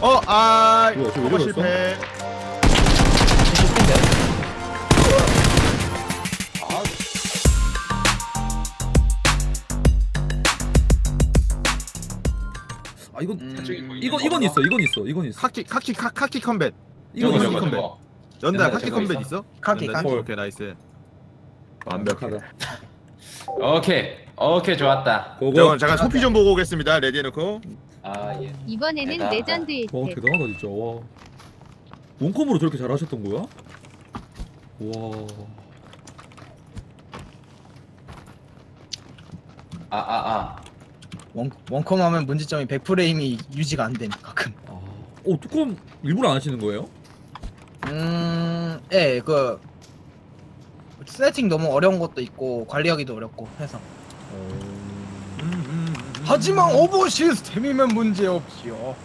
뭐야, 저왜 이러고 실패. 아 이건 있어. 카키 컴뱃. 이건 저거, 있어. 컴뱃. 저거. 연다 연다, 카키 저거 컴뱃 있어? 있어? 카키, 연다, 카키. 오케이 나이스. 완벽하다. 오케이 좋았다. 고고. 잠깐 소피 좀 보고 오겠습니다. 레디 해놓고. 아 예. 이번에는 대단하다. 레전드 와 1트. 대단하다 진짜. 와. 원컴으로 저렇게 잘하셨던 거야? 와. 원컴 하면 문제점이 100프레임이 유지가 안 되니까 가끔. 아. 뚜껑 일부러 안 하시는 거예요? 예, 세팅 너무 어려운 것도 있고 관리하기도 어렵고 해서. 하지만 오버 시스템이면 문제 없지요.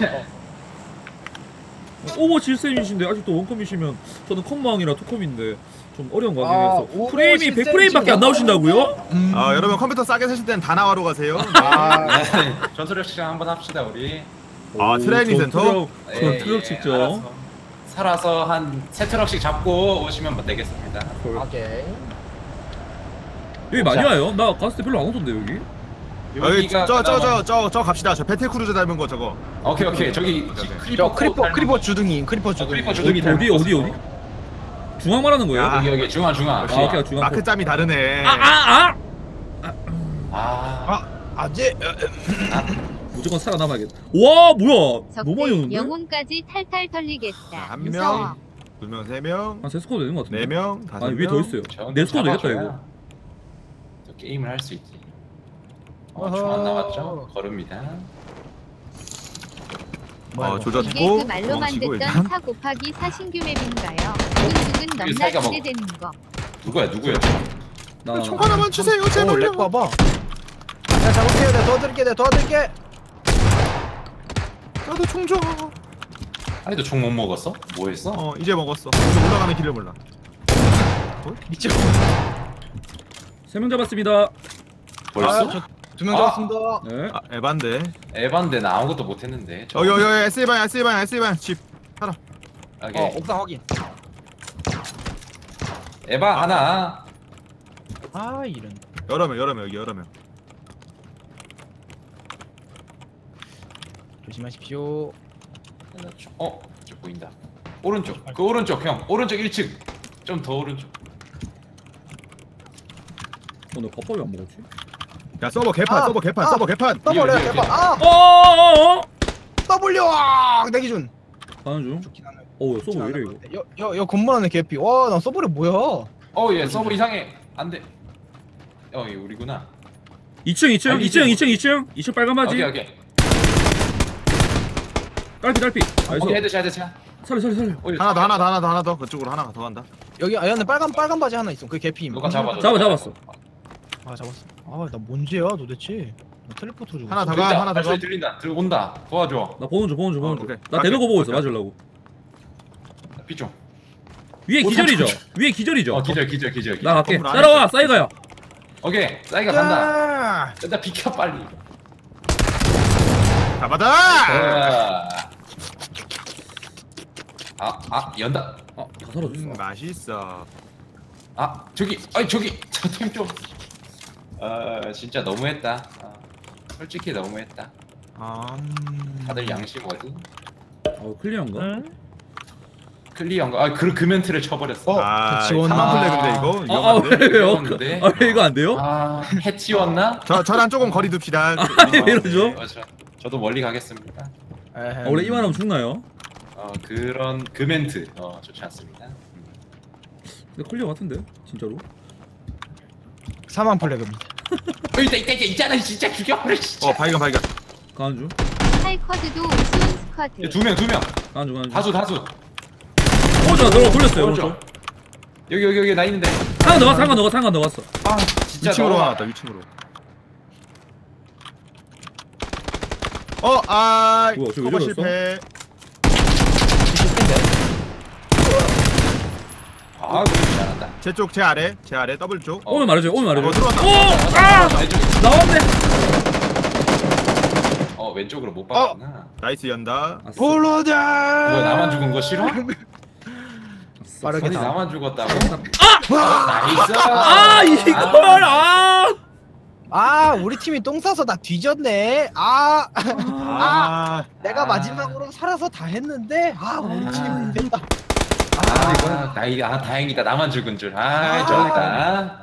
오버워치 1셈이신데 아직도 원컴이시면 저는 컴망이라 투컴인데 좀 어려운 거 아, 같아서 오버워치 프레임이 100프레임밖에 안 나오신다고요? 여러분 컴퓨터 싸게 사실 때는 다나와로 가세요. 전투력 시간 한번 합시다 우리. 트레이닝 센터. 트럭 직접. 알았어. 살아서 한 3트럭씩 잡고 오시면 되겠습니다. 오케이. 여기 많이 와요? 나 갔을 때 별로 안 오던데 여기? 여기 여기가 저 갑시다. 저 배틀크루즈 닮은 거 저거. 오케이 저기 저 크리퍼 주둥이, 크리퍼 주둥이. 크리퍼 주둥이 어디? 중앙 말하는 거예요? 야. 여기 중앙. 오케이 중앙. 마크 짬이 다르네. 아재. 무조건 살아남아야겠다. 와 뭐야? 너무 많이 적대 오는데? 영혼까지 탈탈 털리겠다. 한 무서워. 명, 두 명, 세 명, 한 3스쿼드 되는 거 같은데? 네 명, 다섯 명. 아니 위에 더 있어요. 네 스쿼드 되겠다 이거. 또 게임을 할 수 있지. 중앙 나왔죠? 걸읍니다. 이게 조졌고 그 말로만 도망치고 듣던 일단. 4 곱하기 4 신규 맵인가요? 두근두근 넘나 사이가 먹어. 기대되는 거. 누구야? 나 총 하나만 주세요 제발. 렉 봐봐. 야, 잡을게요. 내가 도와드릴게. 나도 총 줘. 아니도 총 못 먹었어? 뭐 했어? 이제 먹었어. 이제 올라가는 길을 몰라. 미쳐. 3명 잡았습니다. 벌써? 두명 잡았습니다. 네. 에반데. 에반데 나 아무것도 못 했는데. 여기 SE방 집. 살아. 오케이. 옥상 확인. 에바 하나. 이런. 여러 명 여기 여러 명. 조심하십시오. 저 보인다. 오른쪽. 그 오른쪽 형. 오른쪽 1층. 좀 더 오른쪽. 나 밥밥이 안 먹었지? 야 서버 개판. 더블 여기. 개판. 어어어어! W. 내 기준. 가는 중. 좋긴 하네. 어우 서버 왜 이래 이거? 여 건물 안에 개피. 와, 나 서버를 뭐야? 얘 서버 이상해. 안 돼. 얘 우리구나. 2층 빨간 바지. 오케이. 딸피. 오케이, 헤드샷. 살려. 하나 더 그쪽으로 하나 더 간다. 여기 안에 빨간 바지 하나 있어. 그 개피. 누가 잡았어? 잡았어. 잡았어. 나 뭔지야 도대체. 나 텔레포트 주고. 하나 더 가. 하나 더 가. 소리 들린다. 들어온다. 도와줘. 나 보는 중. 오케이. 나 대놓고 보고 있어 맞으려고. 피좀. 위에 기절이죠? 위에 기절이죠? 기절. 나 갈게. 건물 안에 따라와 있어. 싸이가야. 오케이. 사이가 간다. 일단 비켜 빨리. 잡아다. 연다. 다 사라졌어. 맛있어. 저기 저 팀 좀. 진짜 너무했다. 솔직히 너무했다. 다들 양심 어디? 클리어인가? 클리어인가? 그 멘트를 쳐버렸어. 지원. 사만 플래그인데 이거. 왜요? 왜 이거 안 돼요? 해치웠나? 저랑 조금 거리 둡시다. 왜 이러죠? 저도 멀리 가겠습니다. 원래 이만하면 죽나요? 그런 그 멘트 좋지 않습니다. 근데 클리어 같은데 진짜로? 사만 플래그입니다. 있잖아 진짜 죽여버려 진짜. 발견. 가는 중. 하이쿼드도 우스운 스쿼드. 두 명. 가는 중. 다수. 오른쪽 돌렸어요. 오른쪽. 여기 나 있는데. 상관 넣었어. 진짜 위층으로 너무 나왔다. 위층으로. 뭐야 저기 왜 커버 저랬어? 실패. 그렇지 않았다. 제 아래 더블 쪽. 오면 말해줘. 들어왔다. 나왔네. 왼쪽으로 못 봤구나. 나이스 연다. 아싸. 볼로다. 뭐 나만 죽은 거 싫어? 아싸. 빠르게 아니 다. 나만 죽었다고? 나이스. 아 이걸 아. 아 우리 팀이 똥 싸서 나 뒤졌네. 내가 아. 마지막으로 살아서 다 했는데 우리 아. 팀이 된다. 다행이다. 나만 죽은 줄. 좋았다.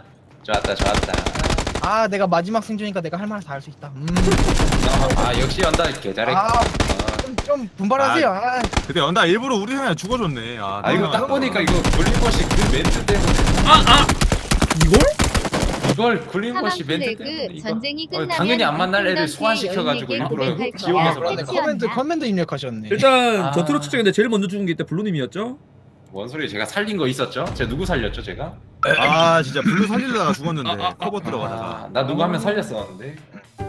좋았다. 내가 마지막 생존이니까 내가 할 말 다 할 수 있다. 역시 연다 개 잘해. 좀 분발하세요. 근데 연다 일부러 우리 형이 죽어줬네. 이거 딱 보니까 이거 굴림버시 그 멘트 때문에. 이걸? 이걸 사망 굴림버시 멘트 때문에 플래그 이거. 전쟁이 끝나면 당연히 안 만날 애들 킹덤 소환시켜가지고 뒤에 일부러 열매길 지옥에서 거야. 만든 거. 커맨드 입력하셨네. 일단 전투로 측정인데 제일 먼저 죽은 게 이때 블루님이었죠? 뭔 소리? 제가 살린 거 있었죠? 제가 누구 살렸죠, 제가? 진짜 블루 살리려다가 죽었는데 커버 들어가다가. 나 누구 한 명 살렸었는데.